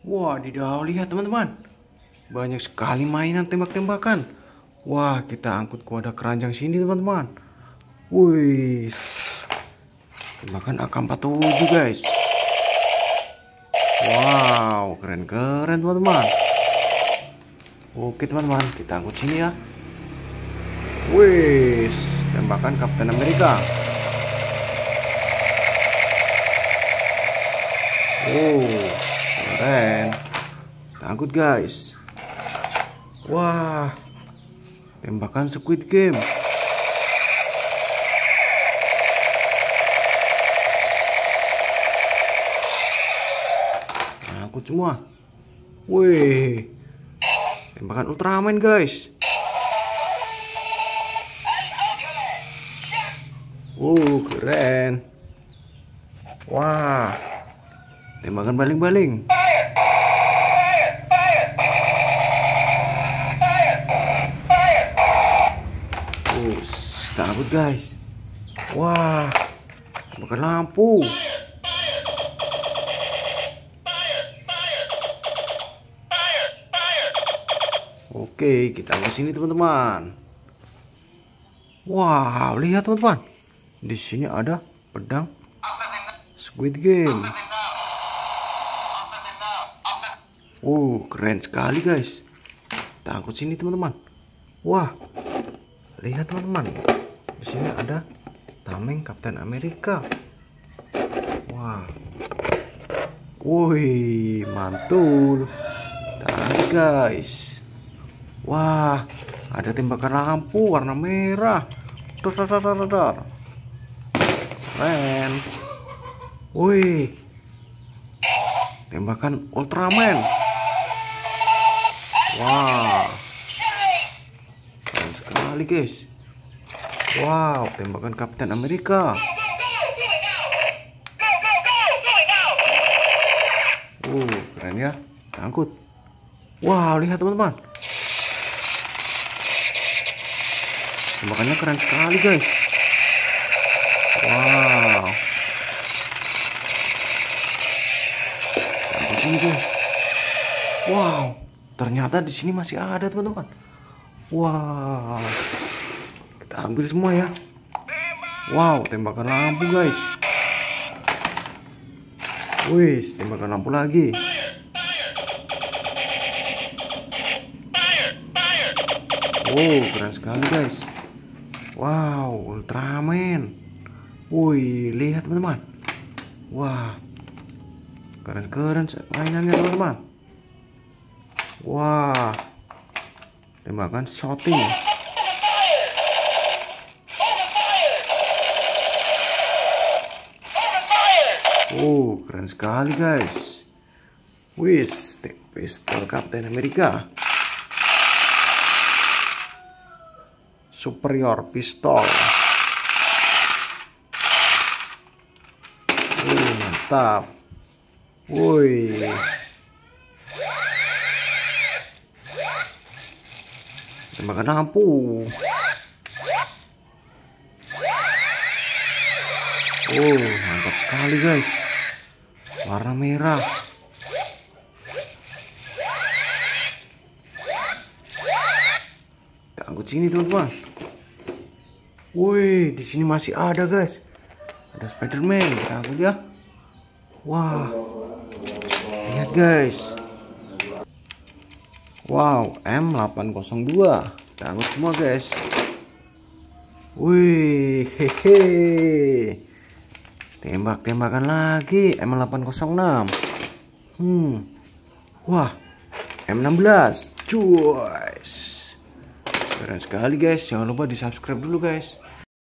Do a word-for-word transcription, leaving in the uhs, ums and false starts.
Wadidaw, lihat teman-teman. Banyak sekali mainan tembak-tembakan. Wah, kita angkut ke wadah keranjang sini teman-teman. Wih, tembakan A K empat puluh tujuh guys. Wow, keren-keren teman-teman. Oke teman-teman, kita angkut sini ya. Wih, tembakan Kapten Amerika. Oh, keren. Kita angkut guys. Wah, tembakan Squid Game. Angkut semua. Wih, tembakan Ultraman guys. Uh, keren. Wah, tembakan baling-baling. Uh, takut guys. Wah, tembakan lampu. Oke, kita ke sini teman-teman. Wow, lihat teman-teman. Di sini ada pedang Squid Game. Uh, keren sekali guys. Kita angkut sini teman-teman. Wah, lihat teman-teman. Di sini ada tameng Kapten Amerika. Wah, woi, mantul. Tarik guys. Wah, ada tembakan lampu warna merah. Dar, dar, dar, dar, dar. Keren. Wih, tembakan Ultraman. Wah, keren sekali guys. Wow, tembakan Kapten Amerika. Uh, keren ya. Angkut. Wow, lihat teman-teman. Tembakannya keren sekali guys. Wow. Sampai sini guys. Wow, ternyata di sini masih ada teman-teman. Wow. Kita ambil semua ya. Wow, tembakan lampu guys. Wih, tembakan lampu lagi. Wow, keren sekali guys. Wow, Ultraman. Wih, lihat teman-teman. Wah, keren-keren mainannya teman-teman. Wah, tembakan shooting. Oh, keren sekali guys. Wis, pistol Kapten Amerika. Superior pistol. Wih, mantap. Woi. Tembakan lampu. Oh, mantap sekali guys. Warna merah. Kita angkut sini teman-teman. Wih, di sini masih ada guys. Ada Spider-Man. Kita angkut ya. Wah, lihat guys. Wow, M delapan nol dua. Kita angkut semua guys. Wih, hehe. Tembak-tembakan lagi M delapan nol enam. Hmm. Wah, M enam belas. Cuys. Keren sekali guys. Jangan lupa di subscribe dulu guys.